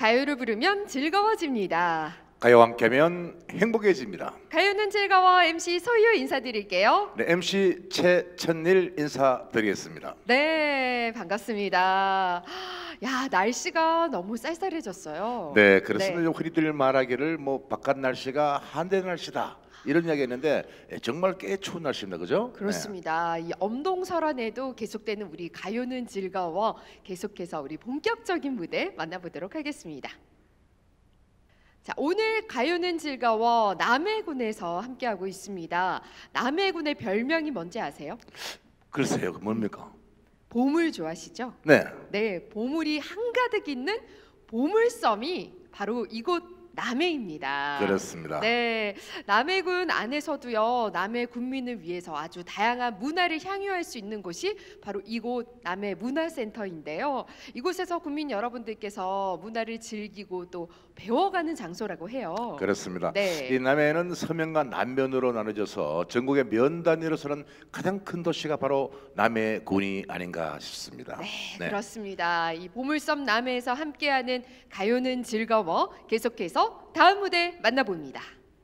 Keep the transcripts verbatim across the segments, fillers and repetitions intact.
가요를 부르면 즐거워집니다. 가요와 함께하면 행복해집니다. 가요는 즐거워 엠씨 소유 인사드릴게요. 네, 엠씨 최천일 인사드리겠습니다. 네, 반갑습니다. 야, 날씨가 너무 쌀쌀해졌어요. 네, 그렇습니다. 네. 흔히들 말하기를 뭐 바깥 날씨가 한대 날씨다 이런 이야기했는데 정말 꽤 추운 날씨입니다, 그죠? 그렇습니다. 네. 이 엄동설원에도 계속되는 우리 가요는 즐거워 계속해서 우리 본격적인 무대 만나보도록 하겠습니다. 자, 오늘 가요는 즐거워 남해군에서 함께하고 있습니다. 남해군의 별명이 뭔지 아세요? 글쎄요, 그 뭡니까? 보물 좋아하시죠? 네. 네, 보물이 한가득 있는 보물섬이 바로 이곳 남해입니다. 그렇습니다. 네, 남해군 안에서도요, 남해 군민을 위해서 아주 다양한 문화를 향유할 수 있는 곳이 바로 이곳 남해 문화센터인데요. 이곳에서 군민 여러분들께서 문화를 즐기고 또 배워가는 장소라고 해요. 그렇습니다. 네. 이 남해는 서면과 남면으로 나눠져서 전국의 면 단위로서는 가장 큰 도시가 바로 남해군이 아닌가 싶습니다. 네, 네. 그렇습니다. 이 보물섬 남해에서 함께하는 가요는 즐거워 계속해서 다음 무대 만나봅니다.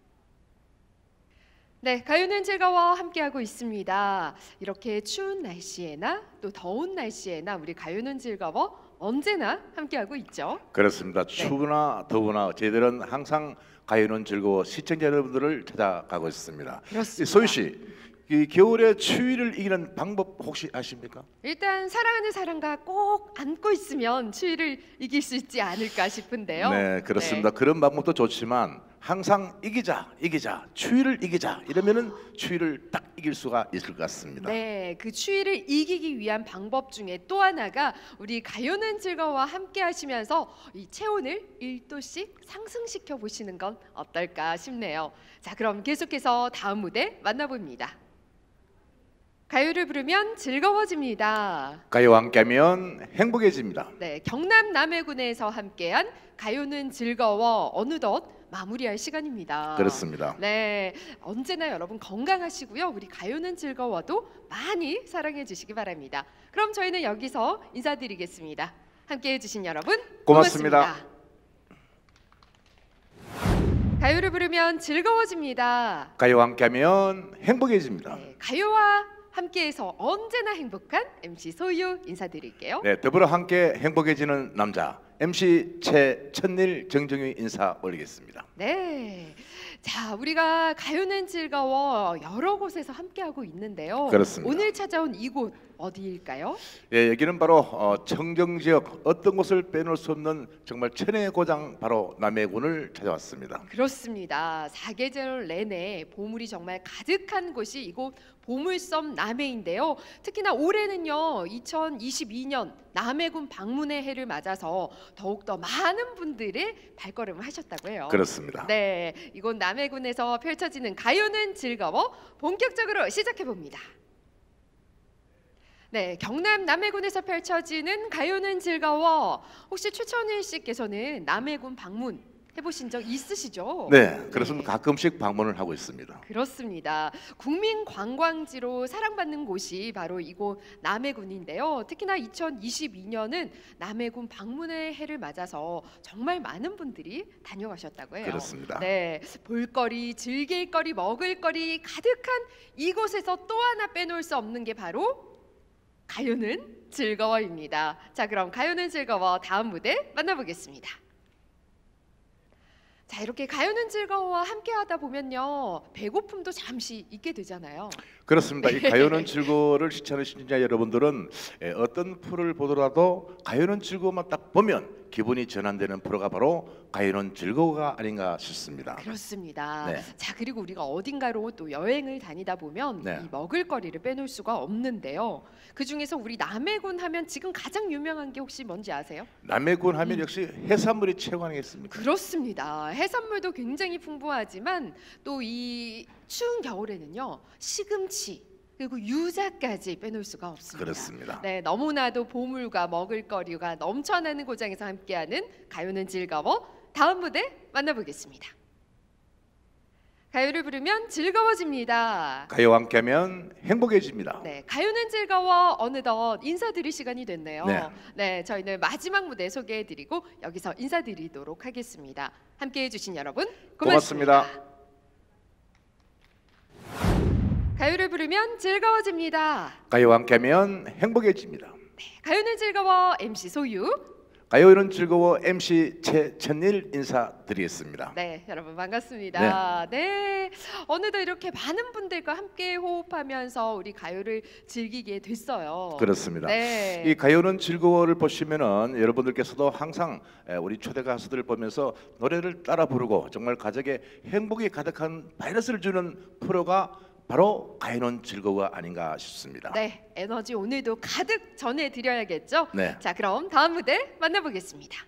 네, 가요는 즐거워 함께하고 있습니다. 이렇게 추운 날씨에나 또 더운 날씨에나 우리 가요는 즐거워 언제나 함께하고 있죠. 그렇습니다. 추우나 더우나 저희들은 항상 가요는 즐거워 시청자 여러분들을 찾아가고 있습니다. 그렇습니다. 소유 씨, 이 겨울에 추위를 이기는 방법 혹시 아십니까? 일단 사랑하는 사람과 꼭 안고 있으면 추위를 이길 수 있지 않을까 싶은데요. 네, 그렇습니다. 네. 그런 방법도 좋지만 항상 이기자, 이기자, 추위를 이기자 이러면은 추위를 딱 이길 수가 있을 것 같습니다. 네, 그 추위를 이기기 위한 방법 중에 또 하나가 우리 가요는 즐거워 함께 하시면서 이 체온을 일 도씩 상승시켜 보시는 건 어떨까 싶네요. 자, 그럼 계속해서 다음 무대 만나봅니다. 가요를 부르면 즐거워집니다. 가요와 함께하면 행복해집니다. 네, 경남 남해군에서 함께한 가요는 즐거워 어느덧 마무리할 시간입니다. 그렇습니다. 네, 언제나 여러분 건강하시고요. 우리 가요는 즐거워도 많이 사랑해 주시기 바랍니다. 그럼 저희는 여기서 인사드리겠습니다. 함께해 주신 여러분 고맙습니다. 고맙습니다. 가요를 부르면 즐거워집니다. 가요와 함께하면 행복해집니다. 네, 가요와 함께해서 언제나 행복한 엠씨 소유 인사드릴게요. 네, 더불어 함께 행복해지는 남자 엠씨 최천일 정정희 인사 올리겠습니다. 네, 자, 우리가 가요는 즐거워 여러 곳에서 함께하고 있는데요. 그렇습니다. 오늘 찾아온 이곳 어디일까요? 예, 여기는 바로 어, 청정 지역 어떤 곳을 빼놓을 수 없는 정말 천혜의 고장 바로 남해군을 찾아왔습니다. 그렇습니다. 사계절 내내 보물이 정말 가득한 곳이 이곳 보물섬 남해인데요. 특히나 올해는요 이천이십이 년 남해군 방문의 해를 맞아서 더욱더 많은 분들의 발걸음을 하셨다고 해요. 그렇습니다. 네, 이곳 남해군에서 펼쳐지는 가요는 즐거워 본격적으로 시작해 봅니다. 네, 경남 남해군에서 펼쳐지는 가요는 즐거워. 혹시 최천일 씨께서는 남해군 방문 해보신 적 있으시죠? 네, 그렇습니다. 네. 가끔씩 방문을 하고 있습니다. 그렇습니다. 국민 관광지로 사랑받는 곳이 바로 이곳 남해군인데요. 특히나 이천이십이 년은 남해군 방문의 해를 맞아서 정말 많은 분들이 다녀가셨다고 해요. 그렇습니다. 네, 볼거리, 즐길거리, 먹을거리 가득한 이곳에서 또 하나 빼놓을 수 없는 게 바로 가요는 즐거워입니다. 자, 그럼 가요는 즐거워 다음 무대 만나보겠습니다. 자, 이렇게 가요는 즐거워와 함께하다 보면요 배고픔도 잠시 잊게 되잖아요. 그렇습니다. 이 가요는 즐거워를 시청하는 시청자 여러분들은 어떤 프로를 보더라도 가요는 즐거워만 딱 보면 기분이 전환되는 프로가 바로 가요는 즐거워가 아닌가 싶습니다. 그렇습니다. 네. 자, 그리고 우리가 어딘가로 또 여행을 다니다 보면 네. 이 먹을거리를 빼놓을 수가 없는데요. 그 중에서 우리 남해군 하면 지금 가장 유명한 게 혹시 뭔지 아세요? 남해군 하면 음. 역시 해산물이 최고 아니겠습니까? 그렇습니다. 해산물도 굉장히 풍부하지만 또 이 추운 겨울에는요 시금치 그리고 유자까지 빼놓을 수가 없습니다. 그렇습니다. 네, 너무나도 보물과 먹을거리가 넘쳐나는 고장에서 함께하는 가요는 즐거워 다음 무대 만나보겠습니다. 가요를 부르면 즐거워집니다. 가요와 함께하면 행복해집니다. 네, 가요는 즐거워 어느덧 인사드릴 시간이 됐네요. 네. 네, 저희는 마지막 무대 소개해드리고 여기서 인사드리도록 하겠습니다. 함께해 주신 여러분 고맙습니다. 고맙습니다. 가요를 부르면 즐거워집니다. 가요와 함께하면 행복해집니다. 가요는 즐거워 엠씨 소유. 가요는 즐거워 엠씨 최천일 인사드리겠습니다. 네, 여러분 반갑습니다. 네. 네, 어느덧 이렇게 많은 분들과 함께 호흡하면서 우리 가요를 즐기게 됐어요. 그렇습니다. 네. 이 가요는 즐거워를 보시면은 여러분들께서도 항상 우리 초대 가수들을 보면서 노래를 따라 부르고 정말 가족에 행복이 가득한 바이러스를 주는 프로가 바로 가요는 즐거워 아닌가 싶습니다. 네, 에너지 오늘도 가득 전해드려야겠죠. 네. 자, 그럼 다음 무대 만나보겠습니다.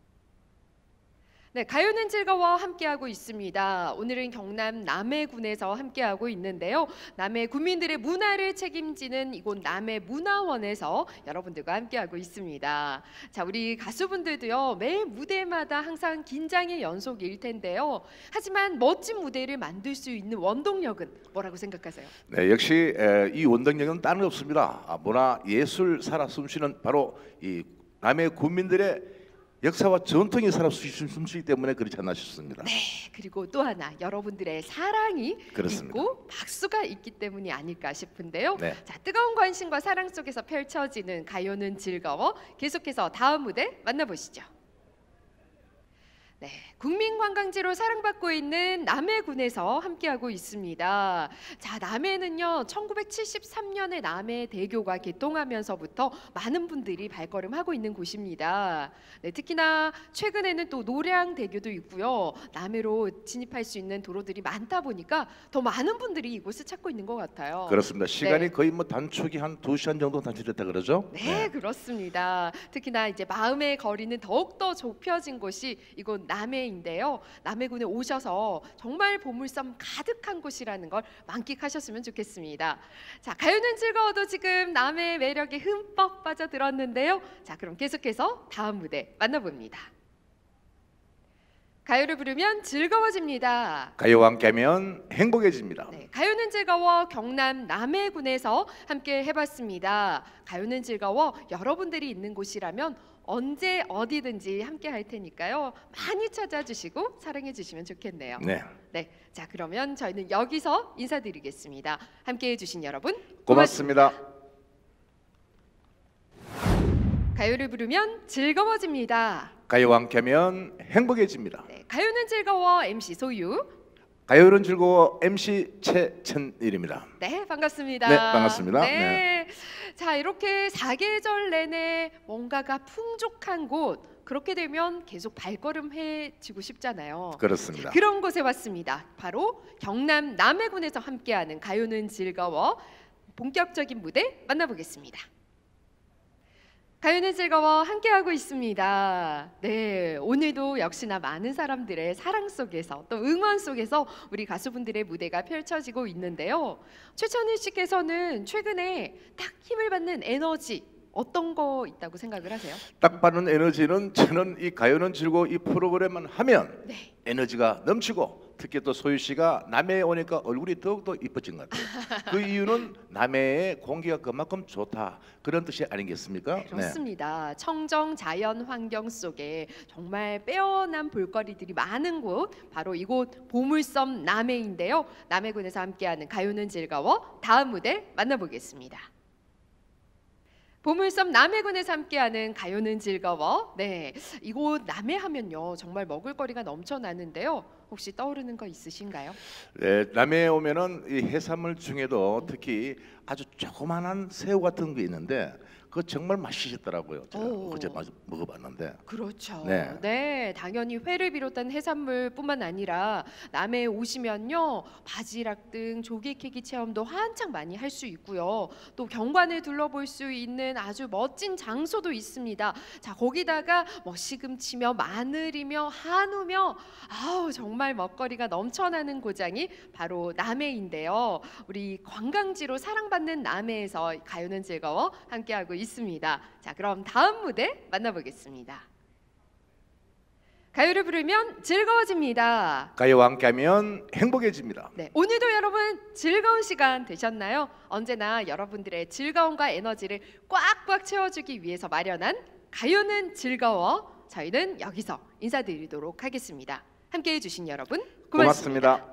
네, 가요는 즐거워 함께하고 있습니다. 오늘은 경남 남해군에서 함께하고 있는데요. 남해 군민들의 문화를 책임지는 이곳 남해문화원에서 여러분들과 함께하고 있습니다. 자, 우리 가수분들도요, 매 무대마다 항상 긴장의 연속일 텐데요. 하지만 멋진 무대를 만들 수 있는 원동력은 뭐라고 생각하세요? 네, 역시 에, 이 원동력은 다른 없습니다. 아, 문화 예술 살아 숨쉬는 바로 이 남해 군민들의 역사와 전통이 살아 숨쉬기 때문에 그렇지 않나 싶습니다. 네, 그리고 또 하나 여러분들의 사랑이 그렇습니다. 있고 박수가 있기 때문이 아닐까 싶은데요. 네. 자, 뜨거운 관심과 사랑 속에서 펼쳐지는 가요는 즐거워. 계속해서 다음 무대 만나보시죠. 네, 국민관광지로 사랑받고 있는 남해군에서 함께하고 있습니다. 자, 남해는요 천구백칠십삼 년에 남해대교가 개통하면서부터 많은 분들이 발걸음하고 있는 곳입니다. 네, 특히나 최근에는 또 노량대교도 있고요. 남해로 진입할 수 있는 도로들이 많다 보니까 더 많은 분들이 이곳을 찾고 있는 것 같아요. 그렇습니다. 시간이 네. 거의 뭐 단축이 한 두 시간 정도 단축됐다 그러죠? 네, 네. 그렇습니다. 특히나 이제 마음의 거리는 더욱 더 좁혀진 곳이 이곳 남해인데요. 남해군에 오셔서 정말 보물섬 가득한 곳이라는 걸 만끽하셨으면 좋겠습니다. 자, 가요는 즐거워도 지금 남해의 매력에 흠뻑 빠져들었는데요. 자, 그럼 계속해서 다음 무대 만나봅니다. 가요를 부르면 즐거워집니다. 가요와 함께하면 행복해집니다. 네, 가요는 즐거워 경남 남해군에서 함께 해봤습니다. 가요는 즐거워 여러분들이 있는 곳이라면 언제 어디든지 함께 할 테니까요. 많이 찾아주시고 사랑해 주시면 좋겠네요. 네. 네, 자 그러면 저희는 여기서 인사드리겠습니다. 함께해 주신 여러분 고맙습니다. 가요를 부르면 즐거워집니다. 가요와 함께하면 행복해집니다. 네, 가요는 즐거워 엠씨 소유. 가요는 즐거워 엠씨 최천일입니다. 네, 반갑습니다. 네, 반갑습니다. 네. 네. 자, 이렇게 사계절 내내 뭔가가 풍족한 곳, 그렇게 되면 계속 발걸음해지고 싶잖아요. 그렇습니다. 그런 곳에 왔습니다. 바로 경남 남해군에서 함께하는 가요는 즐거워 본격적인 무대 만나보겠습니다. 가요는 즐거워 함께하고 있습니다. 네, 오늘도 역시나 많은 사람들의 사랑 속에서 또 응원 속에서 우리 가수분들의 무대가 펼쳐지고 있는데요. 최천일 씨께서는 최근에 딱 힘을 받는 에너지 어떤 거 있다고 생각을 하세요? 딱 받는 에너지는 저는 이 가요는 즐거워 이 프로그램만 하면 네. 에너지가 넘치고 특히 또 소유 씨가 남해에 오니까 얼굴이 더욱더 이뻐진 것 같아요. 그 이유는 남해의 공기가 그만큼 좋다 그런 뜻이 아니겠습니까? 네, 그렇습니다. 청정 자연 환경 속에 정말 빼어난 볼거리들이 많은 곳 바로 이곳 보물섬 남해인데요. 남해군에서 함께하는 가요는 즐거워 다음 무대 만나보겠습니다. 보물섬 남해군에서 함께하는 가요는 즐거워. 네, 이곳 남해하면요 정말 먹을거리가 넘쳐나는데요. 혹시 떠오르는 거 있으신가요? 네, 남해에 오면은 이 해산물 중에도 특히 아주 조그만한 새우 같은 게 있는데 그거 정말 맛있더라고요. 제가 오. 어제 마- 먹어봤는데. 그렇죠. 네. 네, 당연히 회를 비롯한 해산물뿐만 아니라 남해에 오시면요 바지락 등 조개 캐기 체험도 한창 많이 할 수 있고요. 또 경관을 둘러볼 수 있는 아주 멋진 장소도 있습니다. 자, 거기다가 뭐 시금치며 마늘이며 한우며 아우 정말 먹거리가 넘쳐나는 고장이 바로 남해인데요. 우리 관광지로 사랑받는 남해에서 가요는 즐거워 함께하고 있습니다. 자, 그럼 다음 무대 만나보겠습니다. 가요 가요를 부르면 즐거워집니다. 가요와 함께하면 행복해집니다. 네, 오늘도 여러분 즐거운 시간 되셨나요? 언제나 여러분들의 즐거움과 에너지를 꽉꽉 채워주기 위해서 마련한 가요는 즐거워. 저희는 여기서 인사드리도록 하겠습니다. 함께해 주신 여러분 고맙습니다. 고맙습니다.